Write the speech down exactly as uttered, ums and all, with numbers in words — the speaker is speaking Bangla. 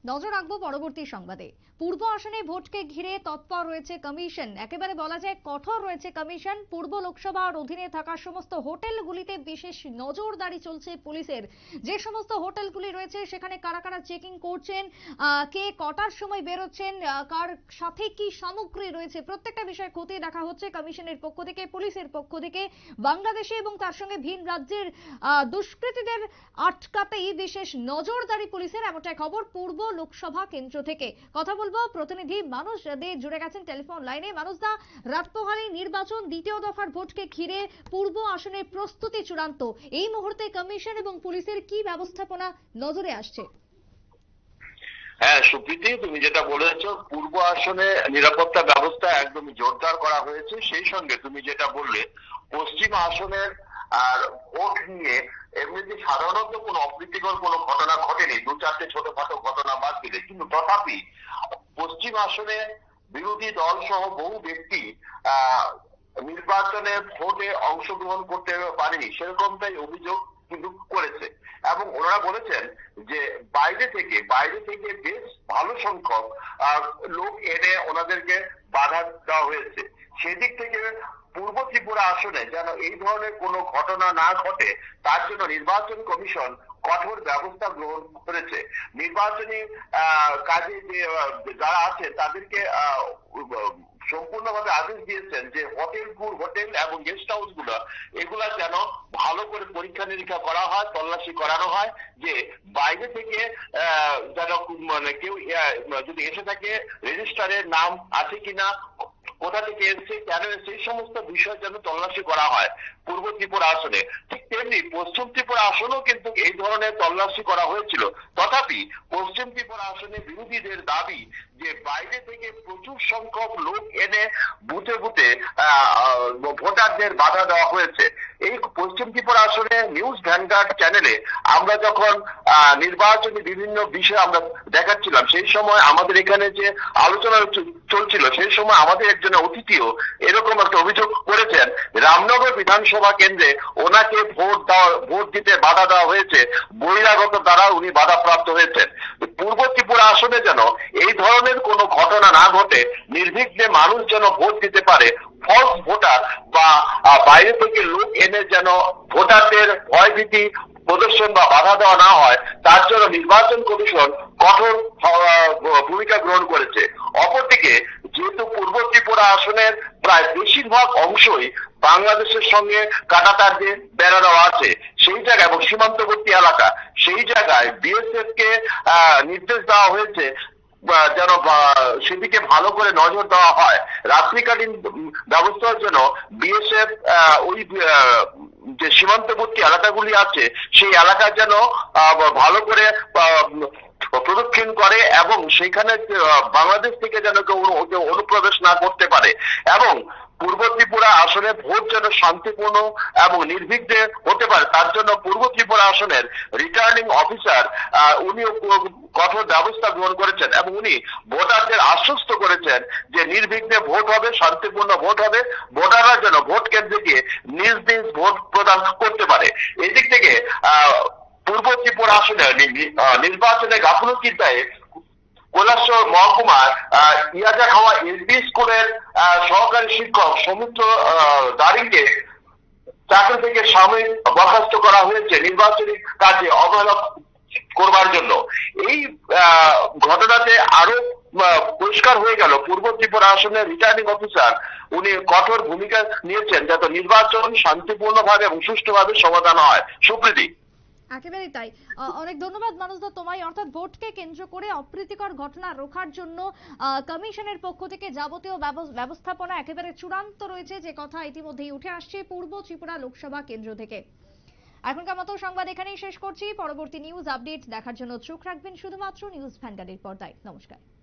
নজর রাখবো পরবর্তী সংবাদে। পূর্ব আসনে ভোটকে ঘিরে তৎপর রয়েছে কমিশন, একেবারে বলা যায় কঠোর রয়েছে কমিশন। পূর্ব লোকসভার অধীনে থাকা সমস্ত হোটেলগুলিতে বিশেষ নজরদারি চলছে পুলিশের। যে সমস্ত হোটেলগুলি রয়েছে সেখানে কারা কারা চেকিং করছেন, কে কটার সময় বেরোচ্ছেন, কার সাথে কি সামগ্রী রয়েছে, প্রত্যেকটা বিষয় খতিয়ে দেখা হচ্ছে কমিশনের পক্ষ থেকে, পুলিশের পক্ষ থেকে। বাংলাদেশে এবং তার সঙ্গে ভিন রাজ্যের দুষ্কৃতীদের আটকাতেই বিশেষ নজরদারি পুলিশের, এমনটাই খবর পূর্ব লোকসভা কেন্দ্র থেকে। কথা বলবো প্রতিনিধি মানুষ দে জুড়ে গেছেন টেলিফোন লাইনে। মানুষদা, রাত পোহালে নির্বাচন, দ্বিতীয় দফার ভোটকে ঘিরে পূর্ব আসনের প্রস্তুতি চূড়ান্ত। এই মুহূর্তে কমিশন এবং পুলিশের কি ব্যবস্থাপনা নজরে আসছে? হ্যাঁ সুপ্রীতি, তুমি যেটা বলেছো, পূর্ব আসনে নিরাপত্তা ব্যবস্থা একদম জোরদার করা হয়েছে। সেই সঙ্গে তুমি যেটা বললে, পশ্চিম আসনের আর ভোট নিয়ে এমনিতে সাধারণত কোনো অপ্রীতিকর কোনো ঘটনা ঘটেনি, দু চারটে ছোটখাটো ঘটনা বাদ দিলে। কিন্তু তথাপি পশ্চিম আসনে বিরোধী দল সহ বহু ব্যক্তি আহ নির্বাচনে ভোটে অংশগ্রহণ করতে পারেনি, সেরকমটাই অভিযোগ কিন্তু করেছে। এবং ওনারা বলেছেন যে বাইরে থেকে বাইরে থেকে বেশ ভালো সংখ্যক লোক এনে ওনাদেরকে বাধা দেওয়া হয়েছে। সেদিক থেকে পূর্ব ত্রিপুরা আসনে যেন এই ধরনের কোনো ঘটনা না ঘটে, তার জন্য নির্বাচন কমিশন কঠোর ব্যবস্থা গ্রহণ করেছে। নির্বাচনী আহ কাজে যে যারা আছে তাদেরকে আহ সম্পূর্ণভাবে আদেশ দিয়েছেন যে হোটেলপুর হোটেল এবং গেস্ট হাউস গুলো এগুলা যেন ভালো করে পরীক্ষা নিরীক্ষা করা হয়, তল্লাশি করানো হয়, যে বাইরে থেকে আহ যেন মানে কেউ যদি এসে থাকে রেজিস্টারের নাম আছে কিনা, কোথা থেকে এসছে, কেন এসছে, এই সমস্ত বিষয় যেন তল্লাশি করা হয় পূর্ব ত্রিপুরা আসনে। ঠিক তেমনি পশ্চিম ত্রিপুরা আসনেও কিন্তু এই ধরনের তল্লাশি করা হয়েছিল। তথাপি পশ্চিম ত্রিপুরা আসনে বিরোধীদের দাবি যে বাইরে থেকে প্রচুর সংখ্যক লোক এনে বুথে বুথে ভোটারদের বাধা দেওয়া হয়েছে। এই পশ্চিম ত্রিপুরা আসনে নিউজ ভ্যানগার্ড চ্যানেলে আমরা যখন আহ নির্বাচনী বিভিন্ন বিষয় আমরা দেখাচ্ছিলাম, সেই সময় আমাদের এখানে যে আলোচনা চলছিল, সেই সময় আমাদের একজন অতিথিও এরকম একটা অভিযোগ করেছেন, রামনগর বিধানসভা কেন্দ্রে ওনাকে ভোট দেওয়া ভোট দিতে বাধা দেওয়া হয়েছে, বহিরাগত দ্বারা উনি বাধাপ্রাপ্ত হয়েছেন। পূর্ব ত্রিপুরা আসনে যেন এই ধরনের কোনো ঘটনা না ঘটে, নির্বিঘ্নে মানুষ যেন ভোট দিতে পারে, ফলস ভোটার বা বাইরে থেকে লোক এনে যেন ভোটারদের ভয়ভীতি প্রদর্শন বা বাধা দেওয়া না হয়, তার জন্য নির্বাচন কমিশন কঠোর ভূমিকা গ্রহণ করেছে। অপরদিকে যেহেতু পূর্ব ত্রিপুরা আসনের প্রায় বেশিরভাগ অংশই বাংলাদেশের সঙ্গে কাঁটাতার দিয়ে বেড়া দেওয়া আছে, সেই জায়গায় এবং সীমান্তবর্তী এলাকা, সেই জায়গায় বিএসএফ কে আহ নির্দেশ দেওয়া হয়েছে যেন সেদিকে ভালো করে নজর দেওয়া হয়। রাত্রিকালীন ব্যবস্থার জন্য বিএসএফ ওই যে সীমান্তবর্তী এলাকাগুলি আছে সেই এলাকা যেন ভালো করে প্রদক্ষিণ করে এবং সেখানে বাংলাদেশ থেকে যেন কেউ অনুপ্রবেশ না করতে পারে, এবং পূর্ব ত্রিপুরা আসনে ভোট যেন শান্তিপূর্ণ এবং নির্বিঘ্নে হতে পারে, তার জন্য পূর্ব ত্রিপুরা আসনের রিটার্নিং অফিসার উনি কঠোর ব্যবস্থা গ্রহণ করেছেন এবং উনি ভোটারদের আশ্বস্ত করেছেন যে নির্বিঘ্নে ভোট হবে, শান্তিপূর্ণ ভোট হবে, ভোটাররা যেন ভোট কেন্দ্রে গিয়ে নিজ নিজ ভোট প্রদান করতে পারে। এদিক থেকে আহ পূর্ব ত্রিপুরা আসনে নির্বাচনে গাফলতির দায়ে কৈলাসহর মহকুমার ইয়াজা খাওয়া এলপি স্কুলের সহকারী শিক্ষক সৌমিত্র দাঁড়িকে চাকরি থেকে সাময়িক বরখাস্ত করা হয়েছে নির্বাচনী কাজে অবহেলা করবার জন্য। এই ঘটনাতে আরো পরিষ্কার হয়ে গেল পূর্ব ত্রিপুরা আসনের রিটার্নিং অফিসার উনি কঠোর ভূমিকা নিয়েছেন যাতে নির্বাচন শান্তিপূর্ণভাবে এবং সুষ্ঠুভাবে সমাধান হয়। সুপ্রীতি, একেবারেই তাই। অনেক ধন্যবাদ মানুষদা তোমায়। অর্থাৎ ভোটকে কেন্দ্র করে অপ্রীতিকর ঘটনা রোখার জন্য কমিশনের পক্ষ থেকে যাবতীয় ব্যবস্থাপনা একেবারে চূড়ান্ত রয়েছে, যে কথা ইতিমধ্যেই উঠে আসছে পূর্ব ত্রিপুরা লোকসভা কেন্দ্র থেকে। এখনকার মতো সংবাদ এখানেই শেষ করছি। পরবর্তী নিউজ আপডেট দেখার জন্য চোখ রাখবেন শুধুমাত্র নিউজ ভ্যানগার্ডের পর্দায়। নমস্কার।